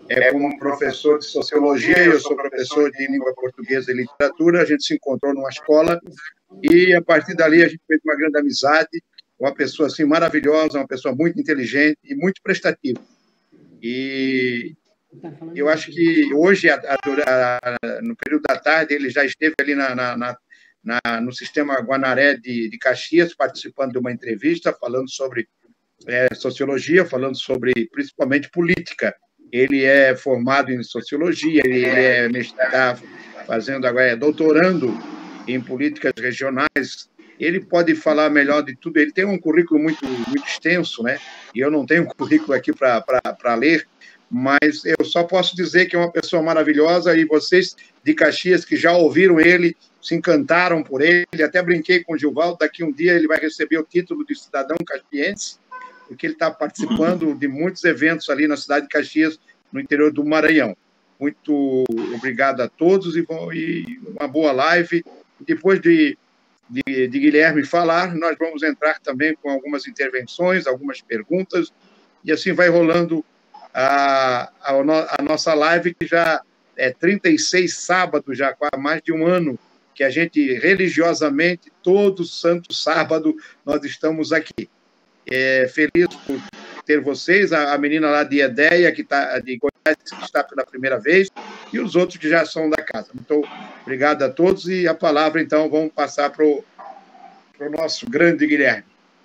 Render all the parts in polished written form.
como professor de sociologia, eu sou professor de língua portuguesa e literatura, a gente se encontrou numa escola e, a partir dali, a gente fez uma grande amizade, uma pessoa assim maravilhosa, uma pessoa muito inteligente e muito prestativa. E eu acho que hoje, no período da tarde, ele já esteve ali no sistema Guanaré de Caxias, participando de uma entrevista, falando sobre sociologia, falando sobre, principalmente, política. Ele é formado em sociologia, ele está fazendo agora, doutorando em políticas regionais. Ele pode falar melhor de tudo. Ele tem um currículo muito extenso, né? E eu não tenho um currículo aqui para ler, mas eu só posso dizer que é uma pessoa maravilhosa, e vocês de Caxias que já ouviram ele, se encantaram por ele. Até brinquei com o Gilvaldo, daqui um dia ele vai receber o título de cidadão caxiense, porque ele está participando de muitos eventos ali na cidade de Caxias, no interior do Maranhão. Muito obrigado a todos e uma boa live. Depois de Guilherme falar, nós vamos entrar também com algumas intervenções, algumas perguntas, e assim vai rolando a nossa live, que já é 36 sábados, já há mais de um ano, que a gente religiosamente, todo santo sábado, nós estamos aqui. Feliz por ter vocês, a menina lá de Edéia, que está de Goiás, que está pela primeira vez, e os outros que já são da casa. Então, obrigado a todos, e a palavra, então, vamos passar para o nosso grande Guilherme.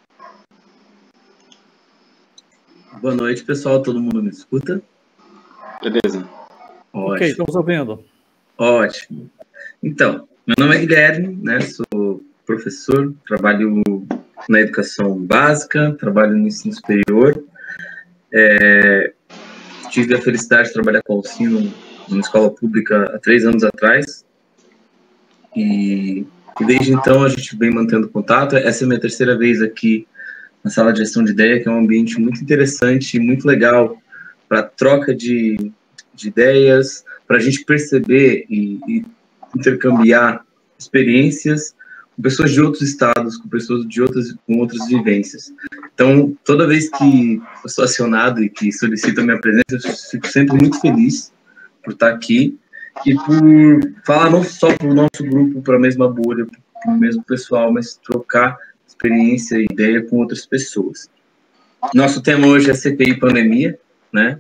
Boa noite, pessoal. Todo mundo me escuta? Beleza. Ótimo. Ok, estamos ouvindo. Ótimo. Então, meu nome é Guilherme, né? Sou professor, trabalho na educação básica, trabalho no ensino superior. Tive a felicidade de trabalhar com o ensino numa escola pública há 3 anos atrás. E desde então a gente vem mantendo contato. Essa é a minha 3ª vez aqui na sala de gestão de ideia, que é um ambiente muito interessante e muito legal para troca de ideias, para a gente perceber e intercambiar experiências com pessoas de outros estados, com pessoas com outras vivências. Então, toda vez que eu sou acionado e que solicito a minha presença, eu fico sempre muito feliz por estar aqui e por falar não só para o nosso grupo, para a mesma bolha, para o mesmo pessoal, mas trocar experiência e ideia com outras pessoas. Nosso tema hoje é CPI pandemia, né?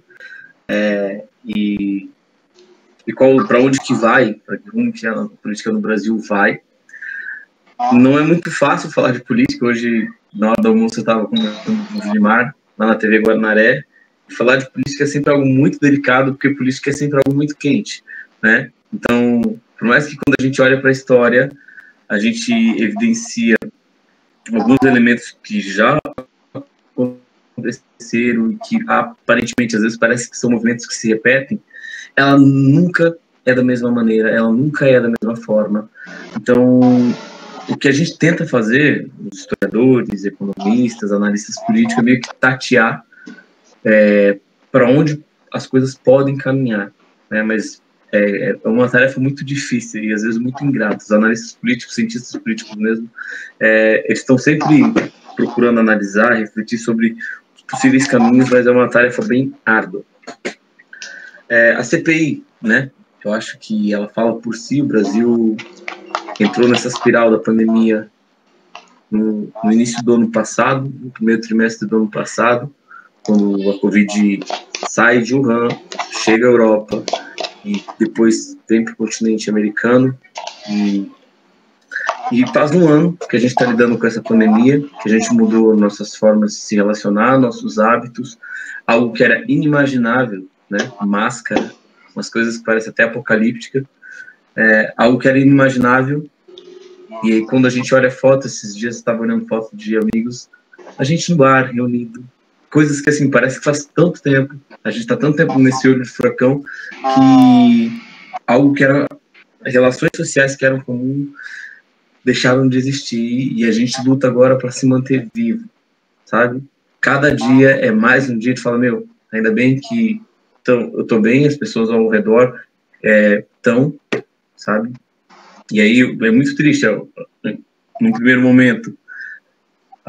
E para onde que vai, para onde a política no Brasil vai. Não é muito fácil falar de política. Hoje, na hora do almoço, eu estava conversando com o Gilmar, lá na TV Guanaré. Falar de política é sempre algo muito delicado, porque política é sempre algo muito quente, né? Então, por mais que quando a gente olha para a história, a gente evidencia alguns elementos que já aconteceram e que aparentemente às vezes parece que são movimentos que se repetem, ela nunca é da mesma maneira, ela nunca é da mesma forma. Então, o que a gente tenta fazer, os historiadores, economistas, analistas políticos, é meio que tatear para onde as coisas podem caminhar, né? Mas é uma tarefa muito difícil e às vezes muito ingrata. Os analistas políticos, cientistas políticos mesmo, eles estão sempre procurando analisar, refletir sobre os possíveis caminhos, mas é uma tarefa bem árdua. A CPI, né? Eu acho que ela fala por si. O Brasil entrou nessa espiral da pandemia no início do ano passado, no primeiro trimestre do ano passado, quando a Covid sai de Wuhan, chega à Europa e depois vem para o continente americano. E faz um ano que a gente está lidando com essa pandemia, que a gente mudou nossas formas de se relacionar, nossos hábitos, algo que era inimaginável, né? Máscara, umas coisas que parecem até apocalíptica, algo que era inimaginável. E aí, quando a gente olha foto, esses dias eu estava olhando foto de amigos, a gente no bar, reunido, coisas que, assim, parece que faz tanto tempo, a gente está tanto tempo nesse olho de furacão, que algo que era, relações sociais que eram comuns, deixaram de existir, e a gente luta agora para se manter vivo, sabe? Cada dia é mais um dia de falar, meu, ainda bem que eu tô bem, as pessoas ao redor estão, sabe? E aí é muito triste, no primeiro momento,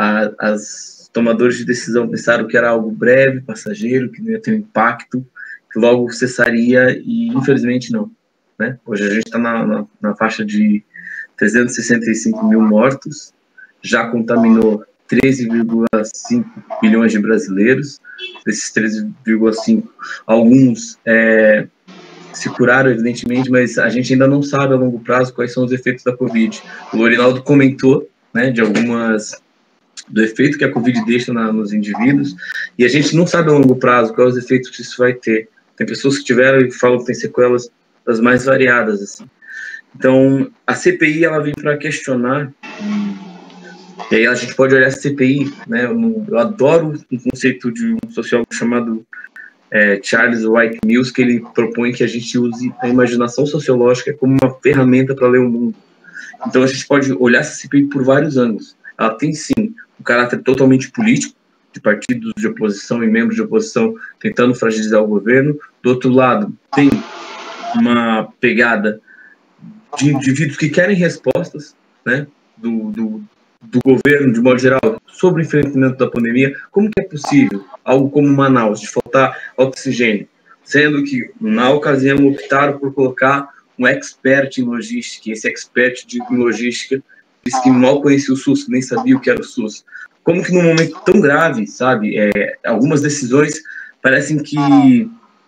as tomadores de decisão pensaram que era algo breve, passageiro, que não ia ter um impacto, que logo cessaria, e infelizmente não, né? Hoje a gente está na faixa de 365 mil mortos, já contaminou 13,5 milhões de brasileiros. Desses 13,5, alguns se curaram, evidentemente, mas a gente ainda não sabe a longo prazo quais são os efeitos da Covid. O Lorinaldo comentou, né, do efeito que a Covid deixa nos indivíduos, e a gente não sabe a longo prazo quais os efeitos que isso vai ter. Tem pessoas que tiveram e falam que tem sequelas das mais variadas, assim. Então, a CPI, ela vem para questionar, e aí a gente pode olhar a CPI, né, eu adoro um conceito de um sociólogo chamado Charles White Mills, que ele propõe que a gente use a imaginação sociológica como uma ferramenta para ler o mundo. Então, a gente pode olhar essa CPI por vários ângulos. Ela tem, sim, um caráter totalmente político, de partidos de oposição e membros de oposição tentando fragilizar o governo. Do outro lado, tem uma pegada de indivíduos que querem respostas, né, do governo, de modo geral, sobre o enfrentamento da pandemia. Como que é possível algo como Manaus, de faltar oxigênio, sendo que, na ocasião, optaram por colocar um expert em logística, e esse expert em logística disse que mal conhecia o SUS, que nem sabia o que era o SUS. Como que num momento tão grave, sabe, algumas decisões parecem que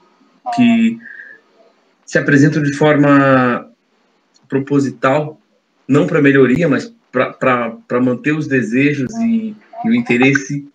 se apresentam de forma proposital, não para melhoria, mas para manter os desejos e o interesse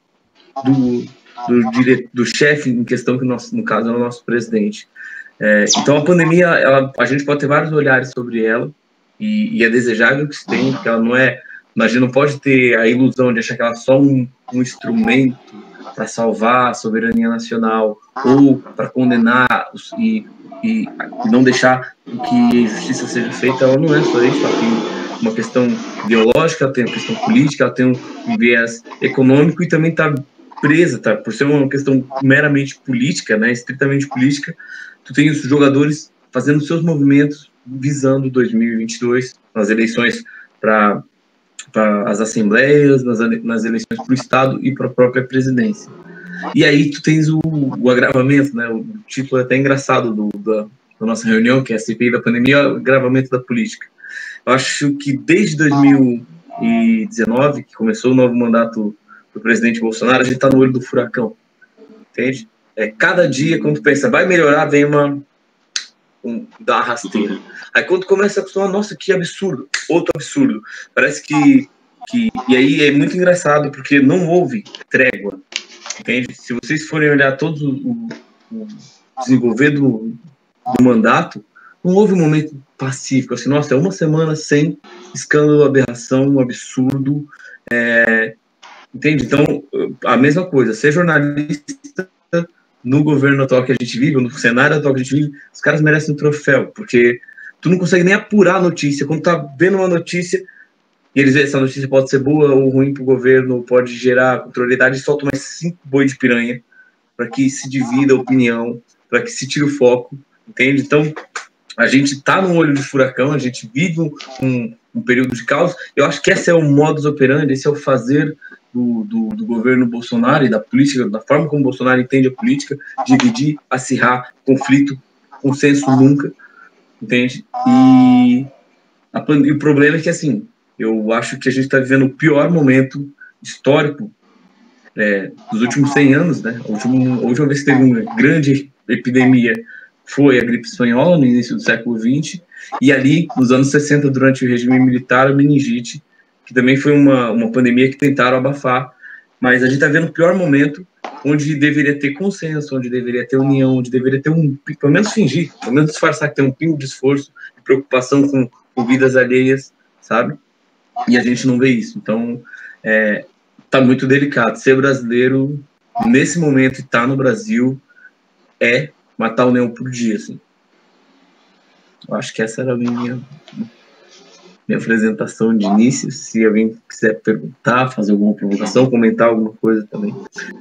do chefe em questão, que no caso é o nosso presidente. Então a pandemia, a gente pode ter vários olhares sobre ela, e é desejável que se tenha, porque ela não é, a gente não pode ter a ilusão de achar que ela é só um instrumento para salvar a soberania nacional, ou para condenar e não deixar que a justiça seja feita. Ela não é só isso, ela tem uma questão biológica, ela tem uma questão política, ela tem um viés econômico, e também está presa, tá? Por ser uma questão meramente política, né, estritamente política, tu tem os jogadores fazendo seus movimentos visando 2022, nas eleições para as assembleias, nas eleições para o Estado e para a própria presidência. E aí tu tens o agravamento, né? O título é até engraçado da nossa reunião, que é a CPI da pandemia, o agravamento da política. Eu acho que desde 2019, que começou o novo mandato do presidente Bolsonaro, a gente está no olho do furacão, entende? Cada dia, quando tu pensa, vai melhorar, vem dá uma rasteira. Aí quando tu começa a acostumar, nossa, que absurdo, outro absurdo. Parece que e aí é muito engraçado, porque não houve trégua, entende? Se vocês forem olhar todo o desenvolver do mandato, não houve um momento pacífico, assim, nossa, é uma semana sem escândalo, aberração, absurdo, entende? Então, a mesma coisa, ser jornalista no governo atual que a gente vive, no cenário atual que a gente vive, os caras merecem um troféu, porque tu não consegue nem apurar a notícia. Quando tá vendo uma notícia, e eles veem essa notícia pode ser boa ou ruim pro governo, pode gerar contrariedade, e soltam mais 5 boi de piranha para que se divida a opinião, para que se tire o foco, entende? Então, a gente está num olho de furacão, a gente vive um período de caos. Eu acho que esse é o modus operandi, esse é o fazer do governo Bolsonaro e da política, da forma como o Bolsonaro entende a política, dividir, acirrar, conflito, consenso nunca, entende? E o problema é que, assim, eu acho que a gente está vivendo o pior momento histórico dos últimos 100 anos, né? A última vez que teve uma grande epidemia foi a gripe espanhola, no início do século XX, e ali, nos anos 60, durante o regime militar, a meningite, que também foi uma pandemia que tentaram abafar, mas a gente está vendo o pior momento, onde deveria ter consenso, onde deveria ter união, onde deveria ter pelo menos fingir, pelo menos disfarçar que tem um pingo de esforço, de preocupação com vidas alheias, sabe? E a gente não vê isso. Então, tá muito delicado. Ser brasileiro, nesse momento, e tá no Brasil, é matar o leão por dia, assim. Eu acho que essa era a minha apresentação de início. Se alguém quiser perguntar, fazer alguma provocação, comentar alguma coisa também,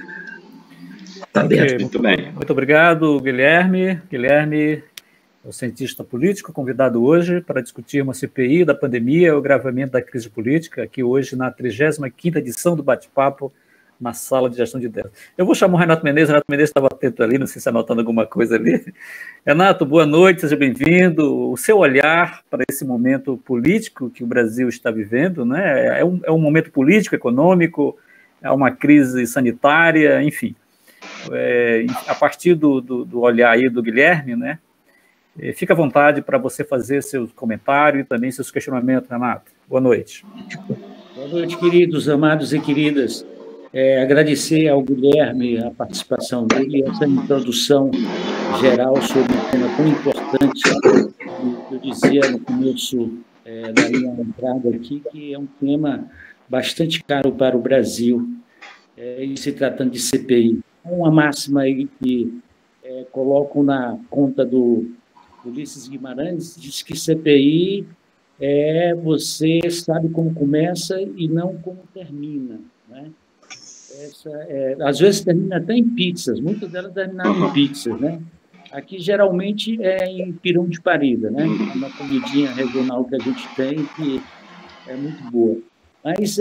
tá aberto. Muito bem. Muito obrigado, Guilherme. Guilherme é o cientista político convidado hoje para discutir uma CPI da pandemia e o agravamento da crise política, aqui hoje na 35ª edição do Bate-Papo na sala de gestão de ideias. Eu vou chamar o Renato Menezes estava atento ali, não sei se anotando alguma coisa ali. Renato, boa noite, seja bem-vindo. O seu olhar para esse momento político que o Brasil está vivendo, né? É um momento político, econômico, é uma crise sanitária, enfim. A partir do olhar aí do Guilherme, né? Fica à vontade para você fazer seus comentários e também seus questionamentos, Renato. Boa noite. Boa noite, queridos, amados e queridas. Agradecer ao Guilherme a participação dele e essa introdução geral sobre um tema tão importante. Eu dizia no começo da minha entrada aqui que é um tema bastante caro para o Brasil, em se tratando de CPI. Uma máxima aí que colocam na conta do Ulisses Guimarães, diz que CPI você sabe como começa e não como termina, né? Às vezes termina até em pizzas, muitas delas terminaram em pizzas, né? Aqui geralmente é em pirão de parida, né? Uma comidinha regional que a gente tem que é muito boa. Mas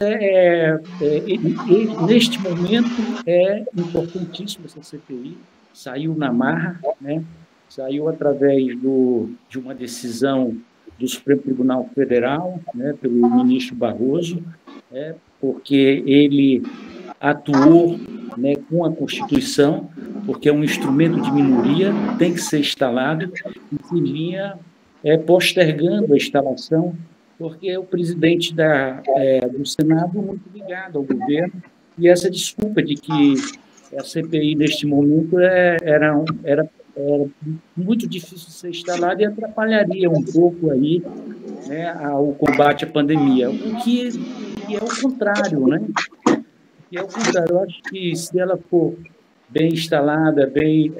neste momento é importantíssimo essa CPI, saiu na marra, né? Saiu através de uma decisão do Supremo Tribunal Federal, né, pelo ministro Barroso, porque ele atuou, né, com a Constituição, porque é um instrumento de minoria, tem que ser instalado, e se vinha postergando a instalação, porque o presidente do Senado muito ligado ao governo, e essa desculpa de que a CPI, neste momento, era muito difícil de ser instalada e atrapalharia um pouco aí, né, o combate à pandemia, o que é o contrário, né? E é o contrário. Eu acho que se ela for bem instalada, bem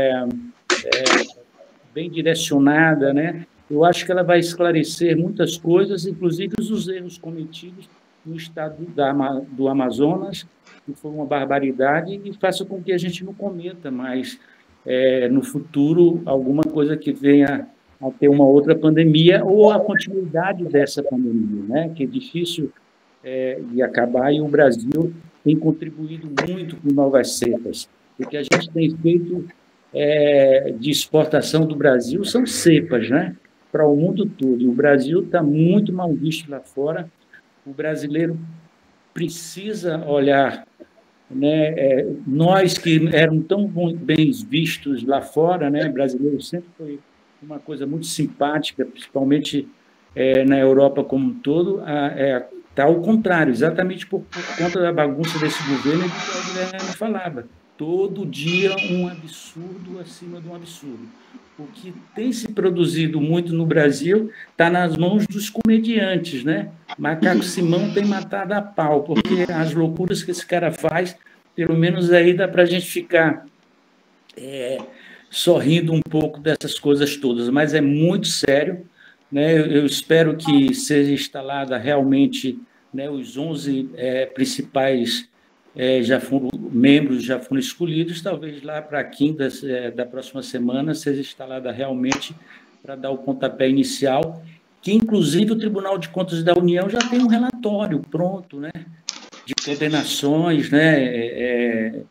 direcionada, né, eu acho que ela vai esclarecer muitas coisas, inclusive os erros cometidos no estado do Amazonas, que foi uma barbaridade, e faça com que a gente não cometa mais, no futuro, alguma coisa que venha a ter uma outra pandemia ou a continuidade dessa pandemia, né, que é difícil de acabar, e o Brasil tem contribuído muito com novas cepas. O que a gente tem feito de exportação do Brasil são cepas, né, para o mundo todo. E o Brasil está muito mal visto lá fora. O brasileiro precisa olhar, né, nós que éramos tão bem vistos lá fora, né, brasileiro sempre foi uma coisa muito simpática, principalmente na Europa como um todo, está ao contrário, exatamente por conta da bagunça desse governo, que o Guilherme falava. Todo dia um absurdo acima de um absurdo. O que tem se produzido muito no Brasil está nas mãos dos comediantes, né? Macaco Simão tem matado a pau, porque as loucuras que esse cara faz, pelo menos aí dá para a gente ficar sorrindo um pouco dessas coisas todas, mas é muito sério, né? Eu espero que seja instalada realmente, né, os 11 principais membros já foram escolhidos, talvez lá para a quinta da próxima semana seja instalada realmente para dar o pontapé inicial, que inclusive o Tribunal de Contas da União já tem um relatório pronto, né, de condenações, né,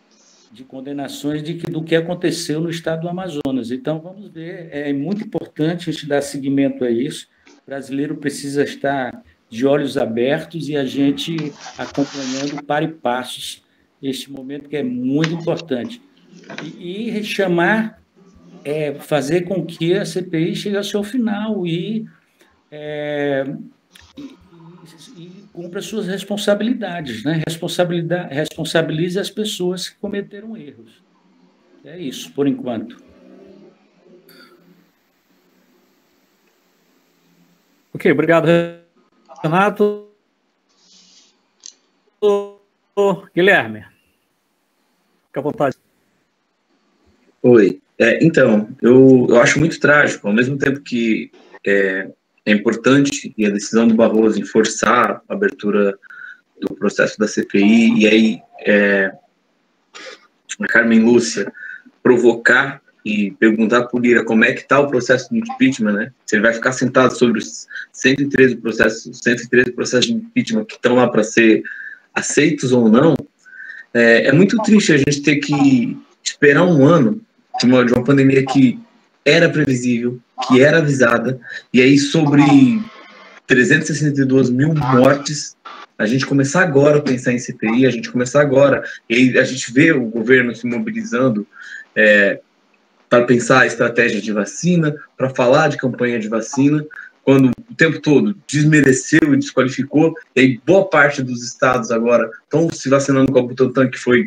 do que aconteceu no estado do Amazonas. Então, vamos ver, é muito importante a gente dar seguimento a isso. O brasileiro precisa estar de olhos abertos e a gente acompanhando para e passos este momento que é muito importante. E chamar, fazer com que a CPI chegue ao seu final e cumpra suas responsabilidades, né? Responsabilize as pessoas que cometeram erros. É isso, por enquanto. Ok, obrigado, Renato. Guilherme, fica à vontade. Oi. Então, eu acho muito trágico, ao mesmo tempo que é importante, e a decisão do Barroso em forçar a abertura do processo da CPI, e aí a Carmen Lúcia provocar e perguntar para o Lira como é que está o processo de impeachment, né? Se ele vai ficar sentado sobre os 113 processos de impeachment que estão lá para ser aceitos ou não, É muito triste a gente ter que esperar um ano de uma pandemia que era previsível, que era avisada, e aí sobre 362 mil mortes, a gente começar agora a pensar em CPI, a gente começar agora, e aí a gente vê o governo se mobilizando para pensar a estratégia de vacina, para falar de campanha de vacina, quando o tempo todo desmereceu e desqualificou, e aí boa parte dos estados agora estão se vacinando com a Butantan, que foi,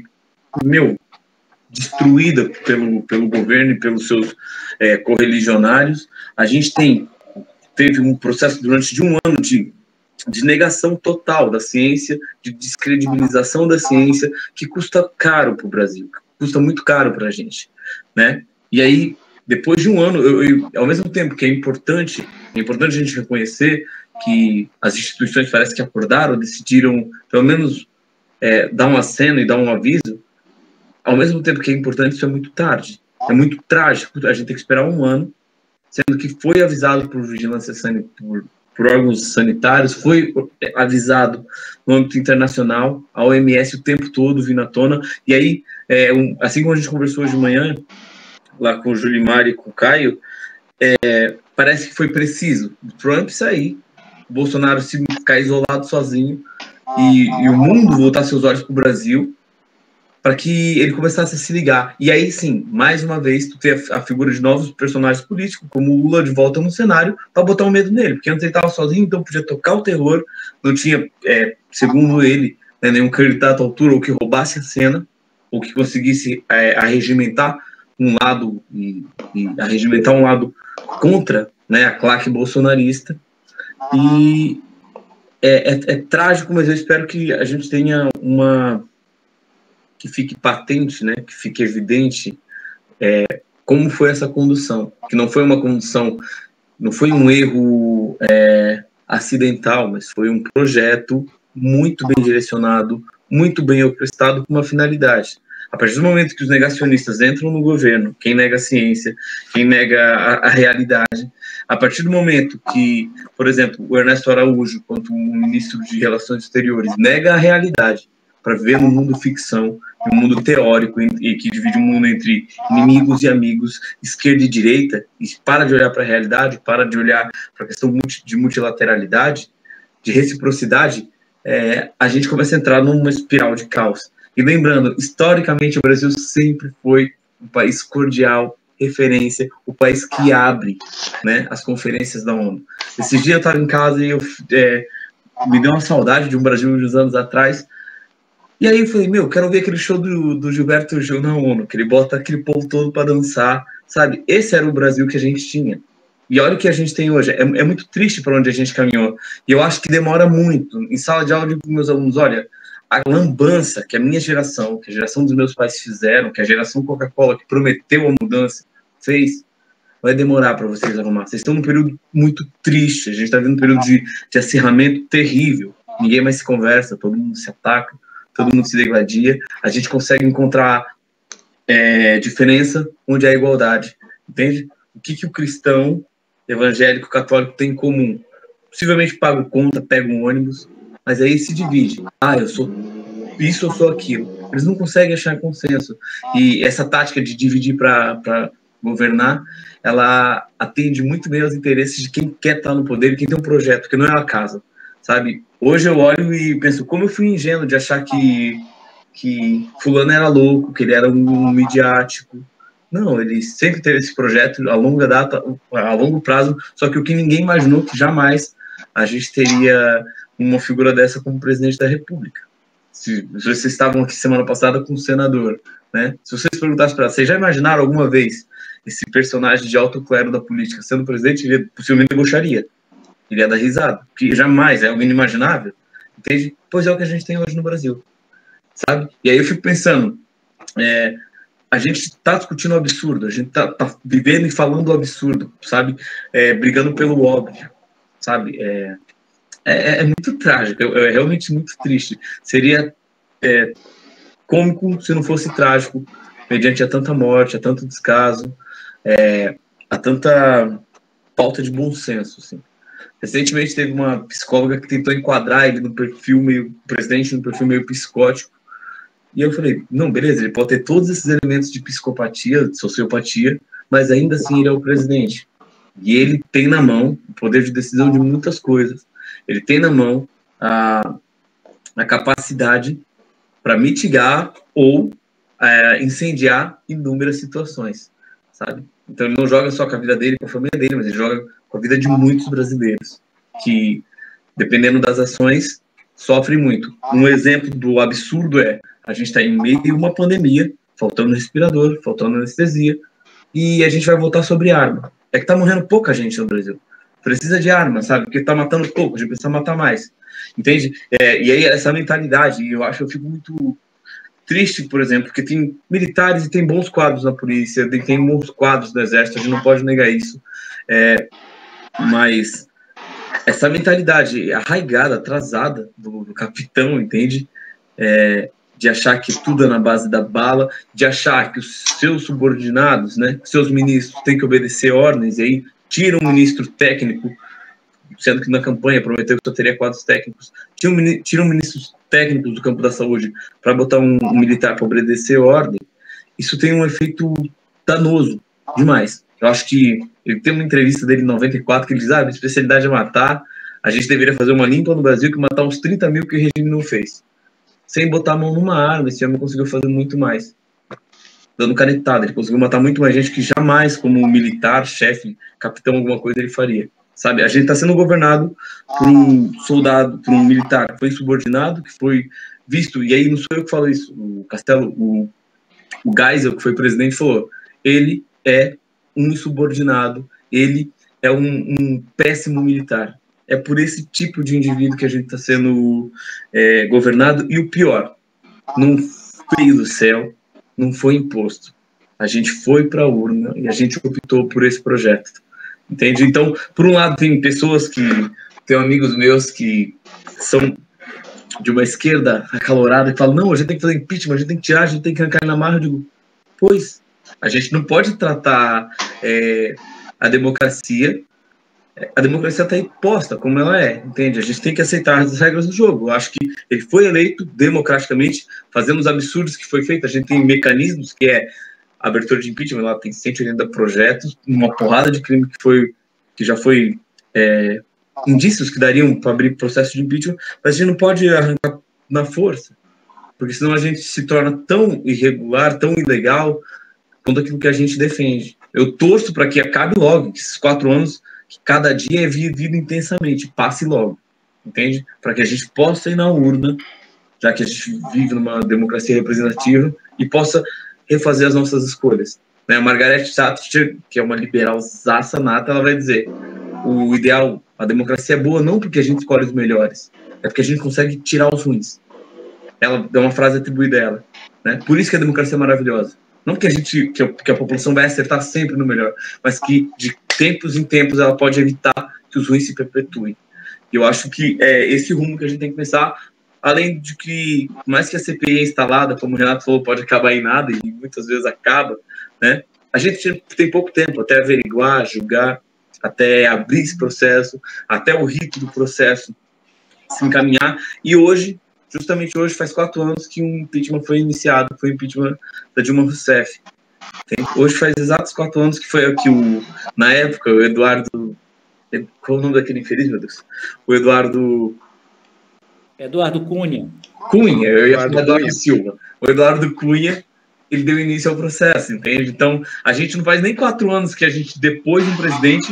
destruída pelo governo e pelos seus correligionários. A gente teve um processo durante um ano de negação total da ciência, de descredibilização da ciência, que custa caro para o Brasil, custa muito caro para a gente, né? E aí, depois de um ano, ao mesmo tempo que é importante a gente reconhecer que as instituições parece que acordaram, decidiram, pelo menos, dar um aceno e dar um aviso, ao mesmo tempo que é importante, isso é muito tarde. É muito trágico a gente ter que esperar um ano, sendo que foi avisado por vigilância sanitária, por órgãos sanitários, foi avisado no âmbito internacional, a OMS o tempo todo vindo à tona, e aí, assim como a gente conversou hoje de manhã, lá com o Julimar e com o Caio, parece que foi preciso o Trump sair, o Bolsonaro se ficar isolado sozinho, e o mundo voltar seus olhos para o Brasil, para que ele começasse a se ligar. E aí, sim, mais uma vez, tu ter a figura de novos personagens políticos, como o Lula de volta no cenário, para botar um medo nele, porque antes ele estava sozinho, então podia tocar o terror, não tinha, segundo ele, nenhum candidato à altura, ou que roubasse a cena, ou que conseguisse arregimentar um lado, e arregimentar um lado contra, né, a claque bolsonarista. E é trágico, mas eu espero que a gente tenha que fique patente, né, que fique evidente como foi essa condução, que não foi uma condução, não foi um erro acidental, mas foi um projeto muito bem direcionado, muito bem orquestrado com uma finalidade. A partir do momento que os negacionistas entram no governo, quem nega a ciência, quem nega a realidade, a partir do momento que, por exemplo, o Ernesto Araújo, quanto o ministro de Relações Exteriores, nega a realidade para viver no mundo ficção, um mundo teórico e que divide o mundo entre inimigos e amigos, esquerda e direita, e para de olhar para a realidade, para de olhar para a questão de multilateralidade, de reciprocidade, a gente começa a entrar numa espiral de caos. E lembrando, historicamente, o Brasil sempre foi um país cordial, referência, o país que abre, né, as conferências da ONU. Esses dias eu estava em casa e me deu uma saudade de um Brasil de uns anos atrás. E aí eu falei, quero ver aquele show do Gilberto Gil na ONU, que ele bota aquele povo todo para dançar, sabe? Esse era o Brasil que a gente tinha. E olha o que a gente tem hoje. É muito triste para onde a gente caminhou. E eu acho que demora muito. Em sala de aula, eu digo para meus alunos, olha, a lambança que a minha geração, que a geração dos meus pais fizeram, que a geração Coca-Cola, que prometeu a mudança, fez, vai demorar para vocês arrumar. Vocês estão num período muito triste. A gente está vendo um período de acirramento terrível. Ninguém mais se conversa, todo mundo se ataca, todo mundo se degladia. A gente consegue encontrar diferença onde há igualdade. Entende? O que o cristão, evangélico, católico tem em comum? Possivelmente paga conta, pega um ônibus, mas aí se divide. Eu sou isso, eu sou aquilo. Eles não conseguem achar consenso. E essa tática de dividir para governar, ela atende muito bem aos interesses de quem quer estar no poder e quem tem um projeto, porque não é uma casa, sabe? Hoje eu olho e penso, como eu fui ingênuo de achar que fulano era louco, que ele era um midiático. Não, ele sempre teve esse projeto a longa data, a longo prazo, só que o que ninguém imaginou que jamais a gente teria uma figura dessa como presidente da República. Se vocês estavam aqui semana passada com um senador, né? Se vocês perguntassem para vocês, já imaginaram alguma vez esse personagem de alto clero da política sendo presidente? Ele possivelmente debocharia, ele ia dar risada, que jamais é algo inimaginável, entende? Pois é o que a gente tem hoje no Brasil, sabe? E aí eu fico pensando, a gente está discutindo o absurdo, a gente tá vivendo e falando o absurdo, sabe? Brigando pelo óbvio, sabe? É muito trágico, é realmente muito triste. Seria cômico se não fosse trágico, mediante a tanta morte, a tanto descaso, a tanta falta de bom senso, assim. Recentemente teve uma psicóloga que tentou enquadrar ele no perfil meio presidente, no perfil meio psicótico, E eu falei, não, beleza, ele pode ter todos esses elementos de psicopatia, de sociopatia, mas ainda assim ele é o presidente. E ele tem na mão o poder de decisão de muitas coisas. Ele tem na mão a capacidade para mitigar ou incendiar inúmeras situações, sabe? Então ele não joga só com a vida dele, com a família dele, mas ele joga com a vida de muitos brasileiros que, dependendo das ações, sofrem muito. Um exemplo do absurdo a gente está em meio a uma pandemia, faltando respirador, faltando anestesia, e a gente vai votar sobre arma. É que está morrendo pouca gente no Brasil. Precisa de arma, sabe? Porque está matando pouco, a gente precisa matar mais. Entende? E aí essa mentalidade, eu fico muito triste, por exemplo, porque tem militares e tem bons quadros na polícia, tem bons quadros no exército, a gente não pode negar isso. Mas essa mentalidade arraigada, atrasada do capitão, entende? De achar que tudo é na base da bala, de achar que os seus subordinados, né, seus ministros têm que obedecer ordens, e aí tira um ministro técnico, sendo que na campanha prometeu que só teria quadros técnicos, tiram ministros técnicos do campo da saúde para botar um militar para obedecer ordem. Isso tem um efeito danoso demais. Eu acho que ele tem uma entrevista dele em 94 que ele diz, minha especialidade é matar, a gente deveria fazer uma limpa no Brasil que matar uns 30 mil que o regime não fez. Sem botar a mão numa arma, esse homem conseguiu fazer muito mais. Dando canetada, ele conseguiu matar muito mais gente que jamais, como militar, chefe, capitão, alguma coisa ele faria. Sabe, a gente está sendo governado por um soldado, por um militar que foi subordinado, que foi visto, e aí não sou eu que falo isso, o Castelo, o Geisel, que foi presidente, falou, ele é um insubordinado, ele é um péssimo militar. É por esse tipo de indivíduo que a gente está sendo governado, e o pior, não veio do céu, não foi imposto. A gente foi para a urna e a gente optou por esse projeto. Entende? Então, por um lado, tem pessoas que... Tem amigos meus que são de uma esquerda acalorada que falam, não, a gente tem que fazer impeachment, a gente tem que tirar, a gente tem que arrancar na marra. Eu digo, pois, a gente não pode tratar a democracia está aí posta como ela é, entende? A gente tem que aceitar as regras do jogo. Eu acho que ele foi eleito democraticamente, fazendo os absurdos que foi feito. A gente tem mecanismos que a abertura de impeachment, ela tem 180 projetos, uma porrada de crime que já foi indícios que dariam para abrir processo de impeachment, mas a gente não pode arrancar na força, porque senão a gente se torna tão irregular, tão ilegal, quanto aquilo que a gente defende. Eu torço para que acabe logo, que esses 4 anos, que cada dia é vivido intensamente, passe logo, entende? Para que a gente possa ir na urna, já que a gente vive numa democracia representativa, e possa refazer as nossas escolhas. A Margaret Thatcher, que é uma liberal-zaça nata, ela vai dizer, o ideal, a democracia é boa não porque a gente escolhe os melhores, é porque a gente consegue tirar os ruins. Ela dá uma frase atribuída a ela, né? Por isso que a democracia é maravilhosa. Não que a população vai acertar sempre no melhor, mas que de tempos em tempos ela pode evitar que os ruins se perpetuem. E eu acho que é esse rumo que a gente tem que pensar, além de que, por mais que a CPI é instalada, como o Renato falou, pode acabar em nada, e muitas vezes acaba, né? A gente tem pouco tempo até averiguar, julgar, até abrir esse processo, até o rito do processo se encaminhar. E hoje, justamente hoje, faz 4 anos que um impeachment foi iniciado, foi o impeachment da Dilma Rousseff. Hoje faz exatos 4 anos que foi que na época, o Eduardo... Qual é o nome daquele infeliz, meu Deus? O Eduardo Cunha. Eu ia falar Eduardo Silva. O Eduardo Cunha, ele deu início ao processo, entende? Então, a gente não faz nem 4 anos que a gente, depois de um presidente,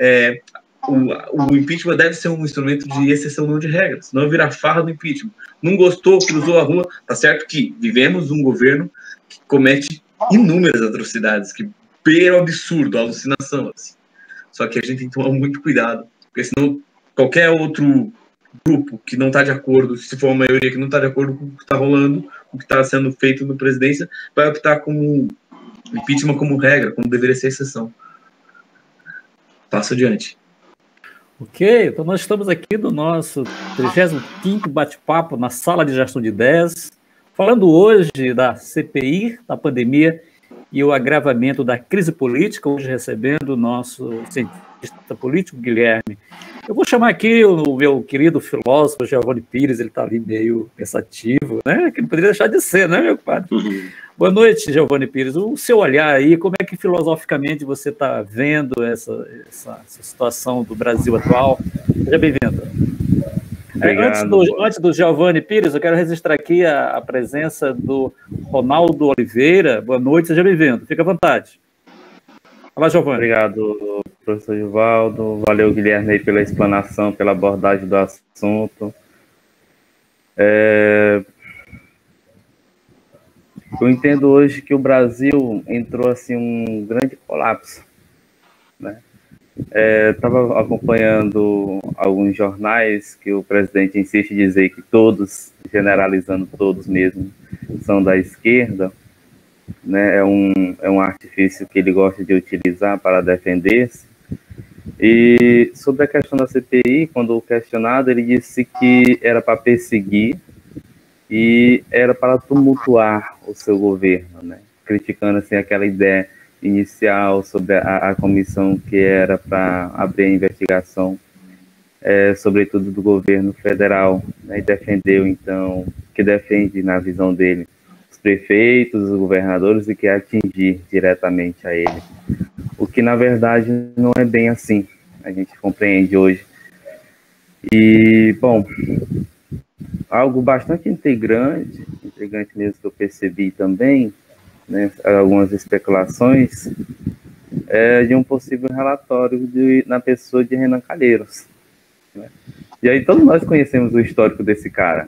o impeachment deve ser um instrumento de exceção, não de regras, senão virar farra do impeachment. Não gostou, cruzou a rua, tá certo que vivemos um governo que comete inúmeras atrocidades, que beira o absurdo, a alucinação, assim. Só que a gente tem que tomar muito cuidado, porque senão qualquer outro grupo que não está de acordo, se for uma maioria que não está de acordo com o que está rolando, com o que está sendo feito na presidência, vai optar como impeachment como regra, como deveria ser exceção. Passo adiante. Ok, então nós estamos aqui no nosso 35º bate-papo na Sala de Gestão de Ideias, falando hoje da CPI, da pandemia e o agravamento da crise política, hoje recebendo o nosso cientista político, Guilherme. Eu vou chamar aqui o meu querido filósofo Giovanni Pires, ele está ali meio pensativo, né? Que não poderia deixar de ser, né, meu padre? Boa noite, Giovanni Pires. O seu olhar aí, como é que filosoficamente você está vendo essa situação do Brasil atual? Seja bem-vindo. Antes do Giovanni Pires, eu quero registrar aqui a presença do Ronaldo Oliveira. Boa noite, seja bem-vindo. Fica à vontade. Olá, Giovanni. Obrigado, professor Givaldo. Valeu, Guilherme, pela explanação, pela abordagem do assunto. Eu entendo hoje que o Brasil entrou assim um grande colapso, né? Estava acompanhando alguns jornais que o presidente insiste em dizer que todos, generalizando todos mesmo, são da esquerda, né? É um artifício que ele gosta de utilizar para defender-se. E sobre a questão da CPI, quando questionado, ele disse que era para perseguir e era para tumultuar o seu governo, né? Criticando assim aquela ideia inicial sobre a comissão que era para abrir a investigação, sobretudo do governo federal, né? E defendeu, então, que defende, na visão dele, os prefeitos, os governadores e quer atingir diretamente a ele. O que, na verdade, não é bem assim, a gente compreende hoje. E, bom, algo bastante intrigante mesmo que eu percebi também, né, algumas especulações, de um possível relatório na pessoa de Renan Calheiros, né? E aí todos nós conhecemos o histórico desse cara,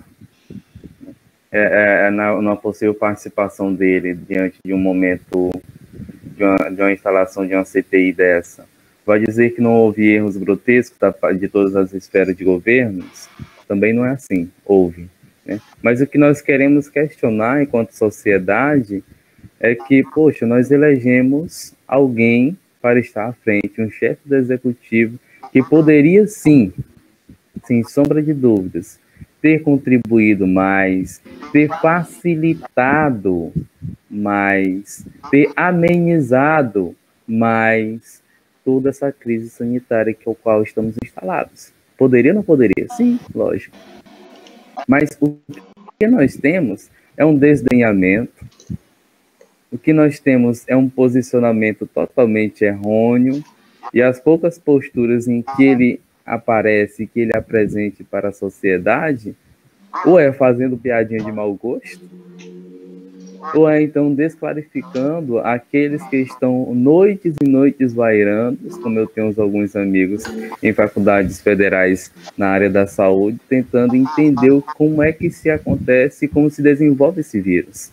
na possível participação dele diante de um momento, de uma instalação de uma CPI dessa. Vai dizer que não houve erros grotescos de todas as esferas de governos? Também não é assim, houve, né? Mas o que nós queremos questionar enquanto sociedade é que, poxa, nós elegemos alguém para estar à frente, um chefe do executivo que poderia sim, sem sombra de dúvidas, ter contribuído mais, ter facilitado mais, ter amenizado mais toda essa crise sanitária com a qual estamos instalados. Poderia ou não poderia? Sim, lógico. Mas o que nós temos é um desdenhamento, o que nós temos é um posicionamento totalmente errôneo, e as poucas posturas em que ele aparece, que ele apresente para a sociedade, ou é fazendo piadinha de mau gosto, ou é então desclarificando aqueles que estão noites e noites vairando, como eu tenho alguns amigos em faculdades federais na área da saúde, tentando entender como é que se acontece e como se desenvolve esse vírus.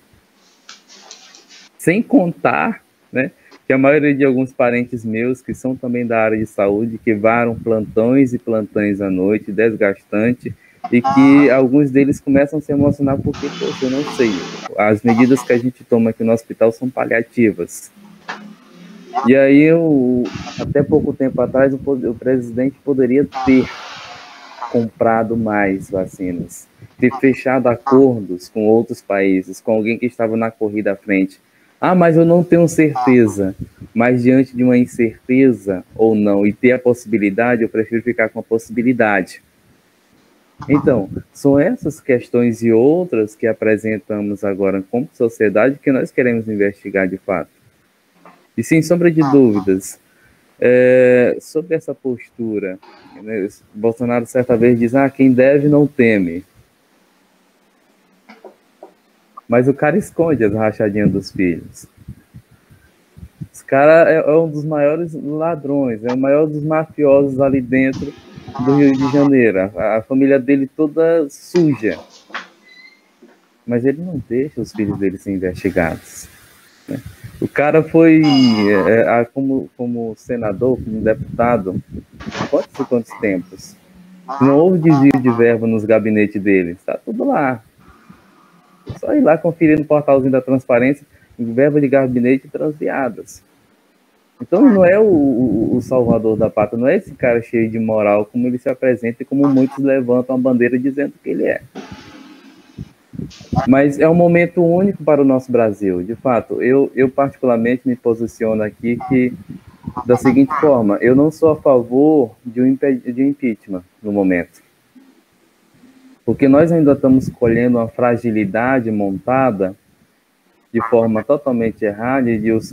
Sem contar, né, que a maioria de alguns parentes meus, que são também da área de saúde, que varam plantões e plantões à noite, desgastante, e que alguns deles começam a se emocionar porque, poxa, eu não sei, as medidas que a gente toma aqui no hospital são paliativas. E aí, até pouco tempo atrás, o presidente poderia ter comprado mais vacinas, ter fechado acordos com outros países, com alguém que estava na corrida à frente. Ah, mas eu não tenho certeza. Mas diante de uma incerteza ou não, e ter a possibilidade, eu prefiro ficar com a possibilidade. Então, são essas questões e outras que apresentamos agora como sociedade que nós queremos investigar de fato. E sem sombra de dúvidas, sobre essa postura, né, Bolsonaro certa vez diz, quem deve não teme. Mas o cara esconde as rachadinhas dos filhos. Esse cara é um dos maiores ladrões, é o maior dos mafiosos ali dentro do Rio de Janeiro. A família dele toda suja. Mas ele não deixa os filhos dele serem investigados, né? O cara foi, como senador, como deputado, pode ser quantos tempos. Não houve desvio de verba nos gabinetes dele, está tudo lá. Só ir lá conferir no portalzinho da transparência, verba de gabinete transviadas. Então não é o salvador da pátria, não é esse cara cheio de moral como ele se apresenta e como muitos levantam a bandeira dizendo que ele é. Mas é um momento único para o nosso Brasil. De fato, eu particularmente me posiciono aqui que da seguinte forma: eu não sou a favor de um impeachment no momento, porque nós ainda estamos colhendo uma fragilidade montada de forma totalmente errada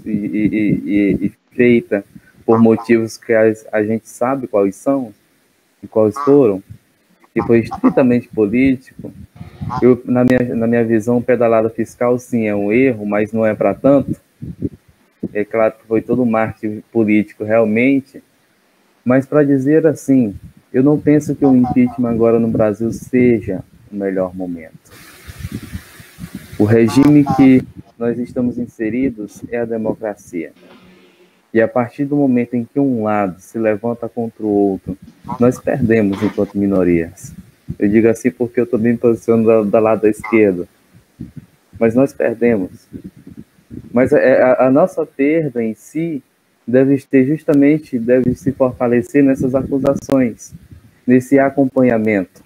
e feita por motivos que a gente sabe quais são e quais foram, e foi estritamente político. Na minha visão, pedalada fiscal, sim, é um erro, mas não é para tanto. É claro que foi todo um marketing político, realmente, mas para dizer assim, eu não penso que o impeachment agora no Brasil seja o melhor momento. O regime que nós estamos inseridos é a democracia. E a partir do momento em que um lado se levanta contra o outro, nós perdemos enquanto minorias. Eu digo assim porque eu estou bem posicionado do lado da esquerda. Mas nós perdemos. Mas a nossa perda em si deve se fortalecer nessas acusações, nesse acompanhamento,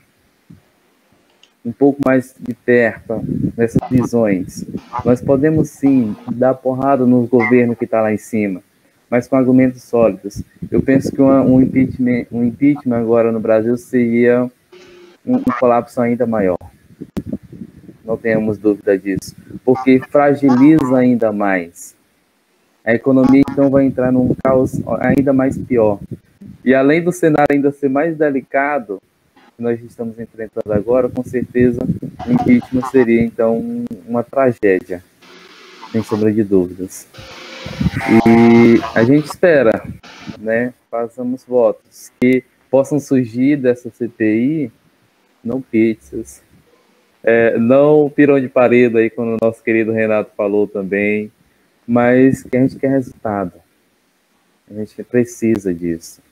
um pouco mais de perto, nessas visões. Nós podemos sim dar porrada no governo que está lá em cima, mas com argumentos sólidos. Eu penso que um impeachment agora no Brasil seria um colapso ainda maior. Não tenhamos dúvida disso, porque fragiliza ainda mais. A economia, então, vai entrar num caos ainda mais pior. E além do cenário ainda ser mais delicado, que nós estamos enfrentando agora, com certeza, o impeachment seria, então, uma tragédia, sem sombra de dúvidas. E a gente espera, né, façamos votos, que possam surgir dessa CPI, não pizzas, não pirão de parede aí, como o nosso querido Renato falou também, mas que a gente quer resultado. A gente precisa disso.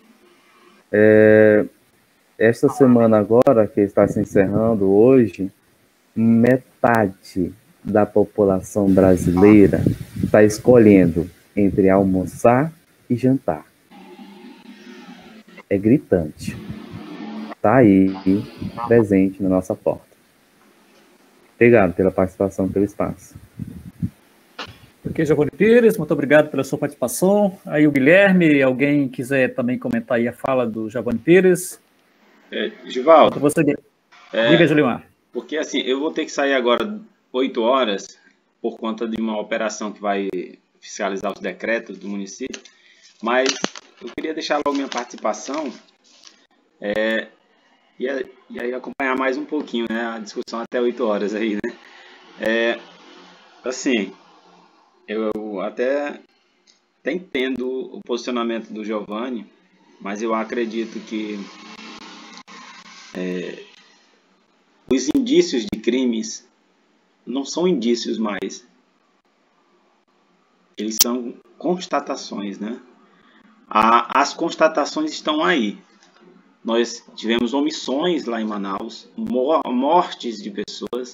Esta semana agora, que está se encerrando hoje, metade da população brasileira está escolhendo entre almoçar e jantar. É gritante. Está aí, presente na nossa porta. Obrigado pela participação, pelo espaço. Ok, Giovanni Pires, muito obrigado pela sua participação. Aí o Guilherme, alguém quiser também comentar aí a fala do Giovanni Pires? Givaldo. Você... Diga, Julimar. Porque assim, eu vou ter que sair agora 8 horas por conta de uma operação que vai fiscalizar os decretos do município, mas eu queria deixar logo minha participação e aí acompanhar mais um pouquinho, né, a discussão até 8 horas aí, né? Assim, eu até entendo o posicionamento do Giovanni, mas eu acredito que os indícios de crimes não são indícios mais. Eles são constatações, né? As constatações estão aí. Nós tivemos omissões lá em Manaus, mortes de pessoas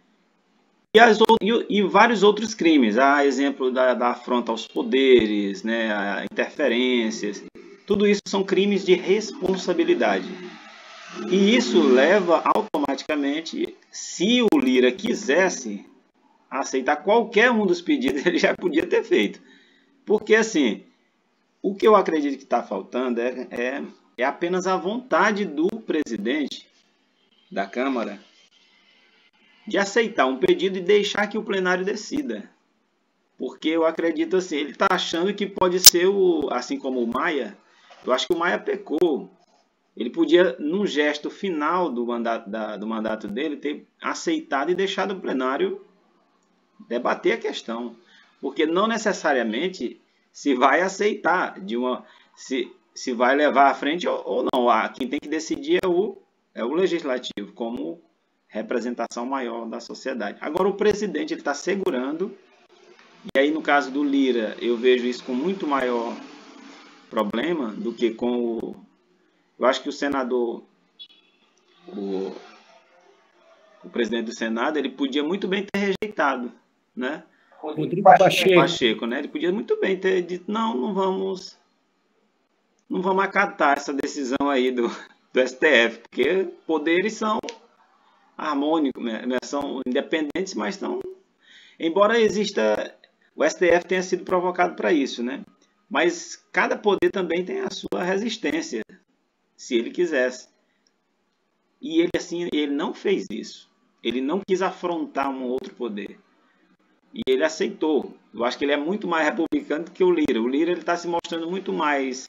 e vários outros crimes. Exemplo da afronta aos poderes, né? Interferências. Tudo isso são crimes de responsabilidade. E isso leva automaticamente, se o Lira quisesse aceitar qualquer um dos pedidos, ele já podia ter feito. Porque, assim, o que eu acredito que está faltando é apenas a vontade do presidente da Câmara de aceitar um pedido e deixar que o plenário decida. Porque eu acredito assim, ele está achando que pode ser, assim como o Maia, eu acho que o Maia pecou. Ele podia, num gesto final do mandato dele, ter aceitado e deixado o plenário debater a questão. Porque não necessariamente se vai aceitar, se vai levar à frente ou não. Quem tem que decidir é o legislativo, como representação maior da sociedade. Agora o presidente está segurando, e aí no caso do Lira, eu vejo isso com muito maior problema do que com o... Eu acho que o senador, o presidente do Senado, ele podia muito bem ter rejeitado, né? Rodrigo Pacheco, né? Ele podia muito bem ter dito, não vamos acatar essa decisão aí do STF, porque poderes são harmônicos, né? São independentes, mas estão... Embora exista... O STF tenha sido provocado para isso, né? Mas cada poder também tem a sua resistência, se ele quisesse. E ele, assim, ele não fez isso. Ele não quis afrontar um outro poder. E ele aceitou. Eu acho que ele é muito mais republicano do que o Lira. O Lira está se mostrando muito mais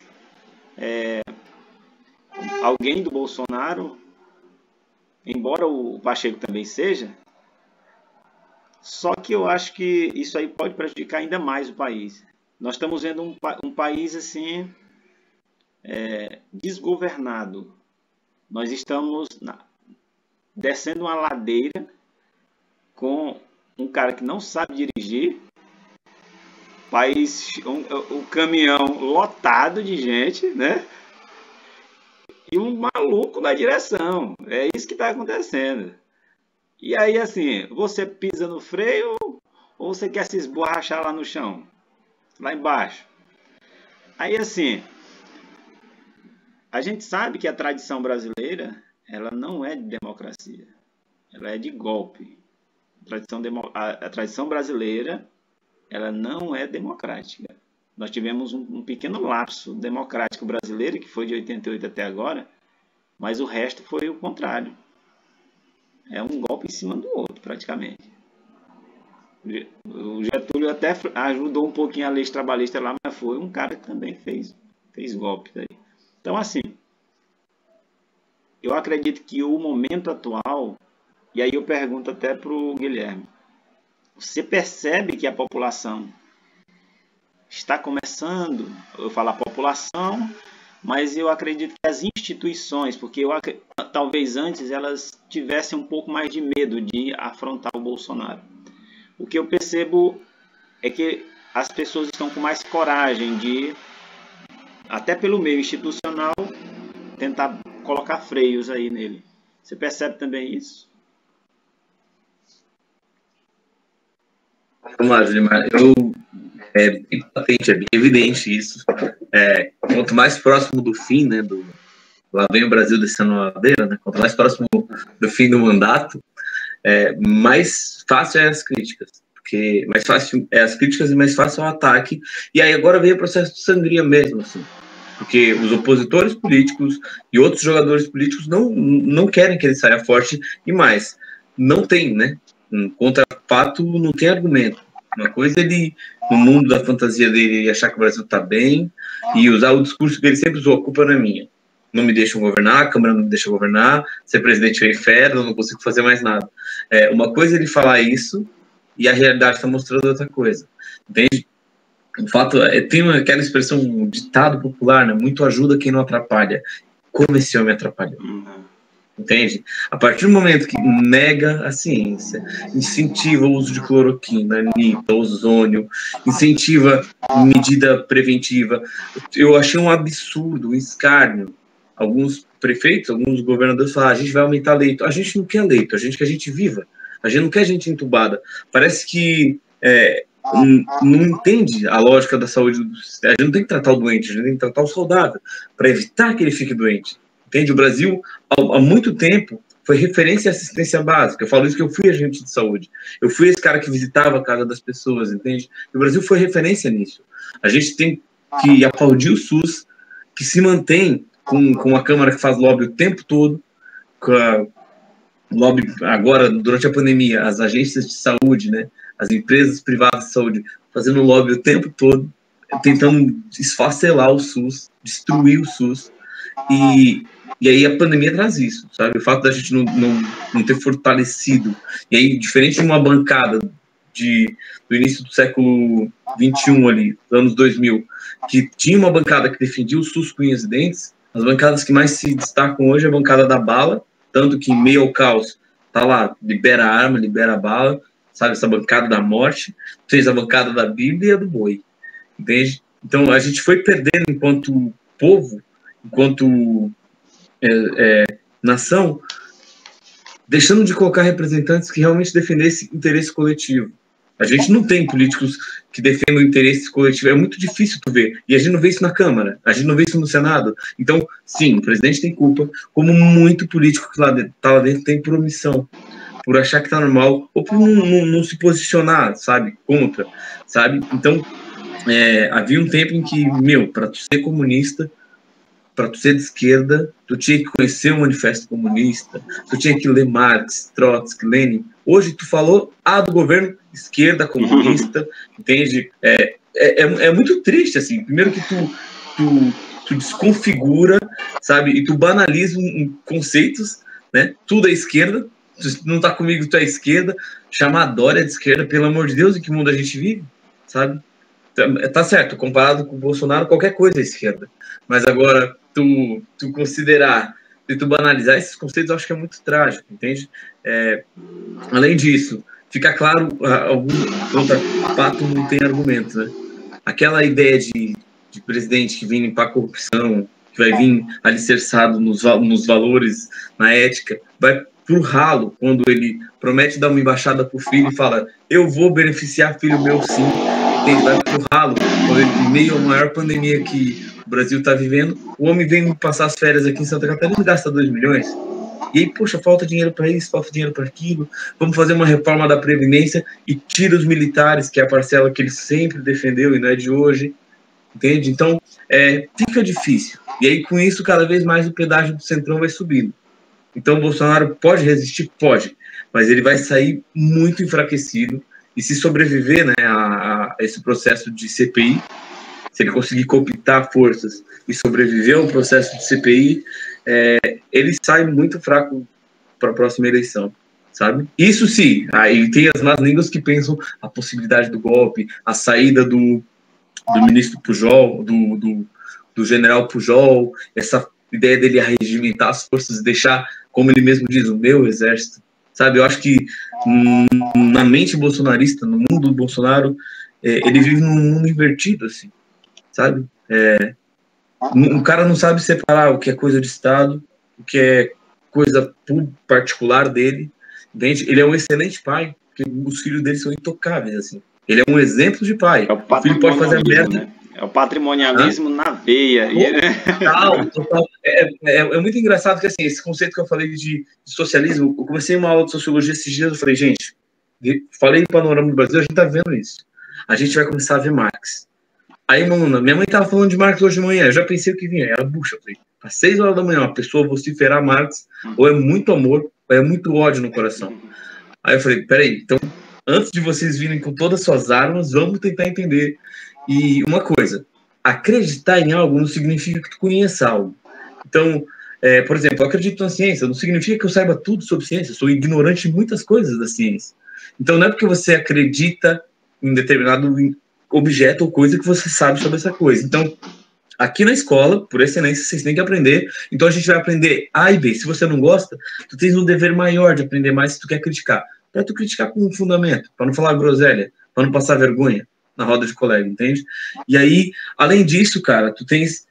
alguém do Bolsonaro, embora o Pacheco também seja. Só que eu acho que isso aí pode prejudicar ainda mais o país. Nós estamos vendo um país assim desgovernado. Nós estamos descendo uma ladeira com um cara que não sabe dirigir, um caminhão lotado de gente, né? E um maluco na direção. É isso que está acontecendo. E aí, assim, você pisa no freio ou você quer se esborrachar lá no chão? Lá embaixo. Aí, assim, a gente sabe que a tradição brasileira, ela não é de democracia. Ela é de golpe. A tradição brasileira, ela não é democrática. Nós tivemos um pequeno lapso democrático brasileiro, que foi de 88 até agora, mas o resto foi o contrário. É um golpe em cima do outro, praticamente. O Getúlio até ajudou um pouquinho a lei trabalhista lá, mas foi um cara que também fez golpe daí. Então, assim, eu acredito que o momento atual, e aí eu pergunto até para o Guilherme, você percebe que a população está começando, eu falo a população, mas eu acredito que as instituições, porque talvez antes elas tivessem um pouco mais de medo de afrontar o Bolsonaro. O que eu percebo é que as pessoas estão com mais coragem de, até pelo meio institucional, tentar colocar freios aí nele. Você percebe também isso? Vamos lá, Gilmar. É bem patente, é bem evidente isso. Quanto mais próximo do fim, né, lá vem o Brasil descendo a ladeira, né, quanto mais próximo do fim do mandato, mais fácil é as críticas. Porque mais fácil é as críticas e mais fácil é o ataque. E aí agora vem o processo de sangria mesmo, assim. Porque os opositores políticos e outros jogadores políticos não querem que ele saia forte e mais. Não tem, né? Contra fato, não tem argumento. Uma coisa é ele, no mundo da fantasia dele, achar que o Brasil está bem e usar o discurso que ele sempre usou, a culpa não é minha. Não me deixam governar, a Câmara não me deixa governar, ser presidente é inferno, não consigo fazer mais nada. Uma coisa é ele falar isso e a realidade está mostrando outra coisa. Entende? O fato tem aquela expressão, um ditado popular, né? Muito ajuda quem não atrapalha. Como esse homem atrapalhou? Entende? A partir do momento que nega a ciência, incentiva o uso de cloroquina, nita, ozônio, incentiva medida preventiva, eu achei um absurdo, um escárnio. Alguns prefeitos, alguns governadores falaram, a gente vai aumentar leito. A gente não quer leito, a gente quer gente viva. A gente não quer gente entubada. Parece que não entende a lógica da saúde. A gente não tem que tratar o doente, a gente tem que tratar o saudável, para evitar que ele fique doente. Entende? O Brasil, há muito tempo, foi referência à assistência básica. Eu falo isso que eu fui agente de saúde. Eu fui esse cara que visitava a casa das pessoas, entende? E o Brasil foi referência nisso. A gente tem que aplaudir o SUS, que se mantém com a Câmara que faz lobby o tempo todo, com a lobby agora, durante a pandemia, as agências de saúde, né? As empresas privadas de saúde, fazendo lobby o tempo todo, tentando esfacelar o SUS, destruir o SUS. E aí a pandemia traz isso, sabe? O fato da gente não ter fortalecido. E aí, diferente de uma bancada do início do século XXI ali, dos anos 2000, que tinha uma bancada que defendia o SUS com unhas e dentes, as bancadas que mais se destacam hoje é a bancada da bala, tanto que em meio ao caos tá lá, libera a arma, libera a bala, sabe? Essa bancada da morte, fez a bancada da Bíblia e a do boi, entende? Então a gente foi perdendo enquanto povo, enquanto nação, deixando de colocar representantes que realmente defendessem interesse coletivo. A gente não tem políticos que defendam o interesse coletivo, é muito difícil tu ver, e a gente não vê isso na Câmara, a gente não vê isso no Senado. Então, sim, o presidente tem culpa, como muito político que tá lá dentro tem por omissão, por achar que tá normal, ou por não se posicionar, sabe, contra, sabe? Então, havia um tempo em que, para tu ser comunista, para tu ser de esquerda, tu tinha que conhecer o Manifesto Comunista, tu tinha que ler Marx, Trotsky, Lenin. Hoje tu falou do governo, esquerda comunista, entende? É muito triste, assim. Primeiro que tu desconfigura, sabe? E tu banaliza conceitos, né? Tudo é esquerda, tu não tá comigo, tu é esquerda. Chamar a Dória de esquerda, pelo amor de Deus, em que mundo a gente vive, sabe? Tá certo, comparado com o Bolsonaro, qualquer coisa é esquerda. Mas agora, tu considerar e tu banalizar esses conceitos, eu acho que é muito trágico, entende? Além disso, fica claro, algum contra-fato não tem argumento, né? Aquela ideia de presidente que vem limpar a corrupção, que vai vir alicerçado nos valores, na ética, vai pro ralo quando ele promete dar uma embaixada pro filho e fala: eu vou beneficiar filho meu sim. Ele vai pro ralo, em meio à maior pandemia que o Brasil está vivendo, o homem vem passar as férias aqui em Santa Catarina e gasta 2 milhões. E aí, poxa, falta dinheiro para isso, falta dinheiro para aquilo, vamos fazer uma reforma da Previdência e tira os militares, que é a parcela que ele sempre defendeu e não é de hoje, entende? Então, fica difícil. E aí, com isso, cada vez mais o pedágio do Centrão vai subindo. Então, o Bolsonaro pode resistir? Pode, mas ele vai sair muito enfraquecido. E se sobreviver, né, a esse processo de CPI, se ele conseguir cooptar forças e sobreviver ao processo de CPI, ele sai muito fraco para a próxima eleição, sabe? Isso sim, aí tem as más línguas que pensam a possibilidade do golpe, a saída do ministro Pujol, do general Pujol, essa ideia dele arregimentar as forças e deixar, como ele mesmo diz, o meu exército. Sabe, eu acho que na mente bolsonarista, no mundo do Bolsonaro, ele vive num mundo invertido, assim, sabe? O cara não sabe separar o que é coisa de Estado, o que é coisa particular dele, entende? Ele é um excelente pai, porque os filhos dele são intocáveis, assim. Ele é um exemplo de pai. O filho pode fazer merda. Né? É o patrimonialismo na veia. Total. É muito engraçado que, assim, esse conceito que eu falei de socialismo, eu comecei uma aula de sociologia esses dias, eu falei, gente, falei em Panorama do Brasil, a gente tá vendo isso. A gente vai começar a ver Marx. Aí, minha mãe tava falando de Marx hoje de manhã, eu já pensei o que vinha, era bucha. Eu falei, às 6 horas da manhã, uma pessoa vociferar Marx, ou é muito amor, ou é muito ódio no coração. Aí eu falei, peraí, então, antes de vocês virem com todas as suas armas, vamos tentar entender. E uma coisa, acreditar em algo não significa que tu conheça algo. Então, por exemplo, eu acredito na ciência, não significa que eu saiba tudo sobre ciência, eu sou ignorante em muitas coisas da ciência. Então, não é porque você acredita em determinado objeto ou coisa que você sabe sobre essa coisa. Então, aqui na escola, por excelência, vocês têm que aprender. Então, a gente vai aprender A e B. Se você não gosta, tu tens um dever maior de aprender mais se tu quer criticar. Para tu criticar com um fundamento, para não falar groselha, para não passar vergonha na roda de colega, entende? E aí, além disso, cara, tu tens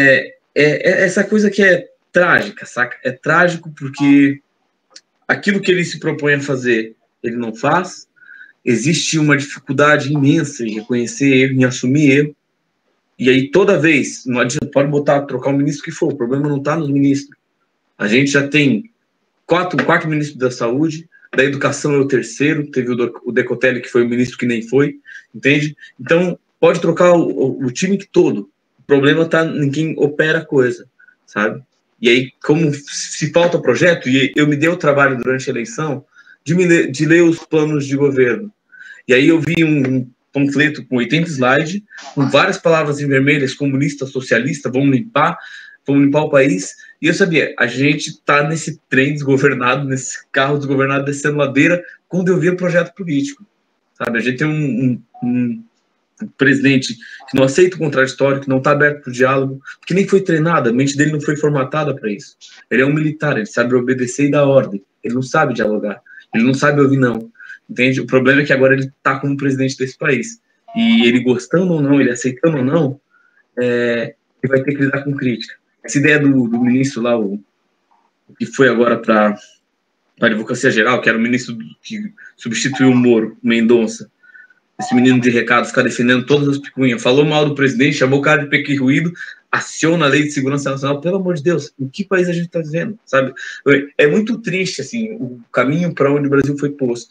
essa coisa que é trágica, saca? É trágico porque aquilo que ele se propõe a fazer, ele não faz. Existe uma dificuldade imensa em reconhecer erro, em assumir erro. E aí, toda vez, não adianta, pode trocar o ministro que for, o problema não está nos ministros. A gente já tem quatro ministros da saúde, da educação é o terceiro, teve o Decotelli, que foi o ministro que nem foi, entende? Então, pode trocar o time todo. O problema está em quem opera a coisa, sabe? E aí, como se falta projeto, e eu me dei o trabalho durante a eleição de ler os planos de governo. E aí eu vi um panfleto com 80 slides, com várias palavras em vermelhas, comunista, socialista, vamos limpar o país. E eu sabia, a gente está nesse trem desgovernado, nesse carro desgovernado descendo ladeira, quando eu vi o projeto político. Sabe? A gente tem um presidente que não aceita o contraditório, que não está aberto para o diálogo, que nem foi treinado, a mente dele não foi formatada para isso. Ele é um militar, ele sabe obedecer e dar ordem, ele não sabe dialogar, ele não sabe ouvir não. Entende? O problema é que agora ele está como presidente desse país. E ele gostando ou não, ele aceitando ou não, ele vai ter que lidar com crítica. Essa ideia do ministro lá, o que foi agora para a Advocacia Geral, que era o ministro que substituiu o Moro, o Mendonça, esse menino de recado, ficar defendendo todas as picuinhas, falou mal do presidente, chamou o cara de pequi ruído, aciona a Lei de Segurança Nacional. Pelo amor de Deus, em que país a gente está vivendo, sabe? É muito triste, assim, o caminho para onde o Brasil foi posto.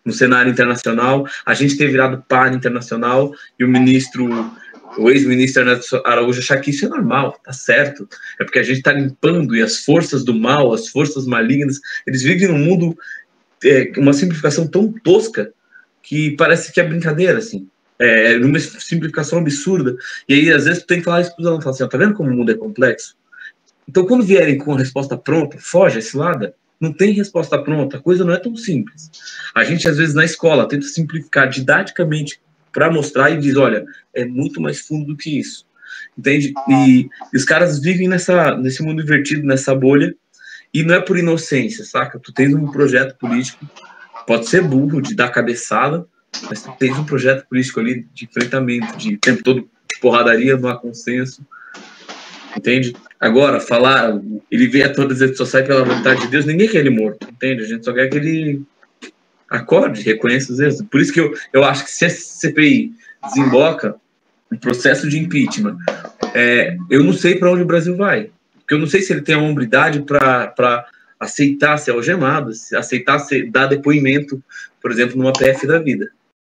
no cenário internacional, a gente ter virado par internacional e o ex-ministro Ernesto Araújo achar que isso é normal, tá certo. É porque a gente está limpando e as forças do mal, as forças malignas, eles vivem num mundo, uma simplificação tão tosca que parece que é brincadeira, assim. Numa simplificação absurda. E aí, às vezes, tu tem que falar isso para os alunos, falar assim, tá vendo como o mundo é complexo? Então, quando vierem com a resposta pronta, foge a cilada. Não tem resposta pronta, a coisa não é tão simples. A gente, às vezes, na escola, tenta simplificar didaticamente para mostrar e diz, olha, é muito mais fundo do que isso. Entende? E os caras vivem nesse mundo invertido, nessa bolha, e não é por inocência, saca? Tu tens um projeto político, pode ser burro, de dar cabeçada, mas tu tens um projeto político ali de enfrentamento, de tempo todo de porradaria, não há consenso. Entende? Agora, falar, ele vê a todas as redes sociais pela vontade de Deus, ninguém quer ele morto, entende? A gente só quer que ele acorde, reconheça os erros. Por isso que eu acho que se a CPI desemboca um processo de impeachment, eu não sei para onde o Brasil vai. Porque eu não sei se ele tem a hombridade para aceitar ser algemado, aceitar dar depoimento, por exemplo, numa PF da vida.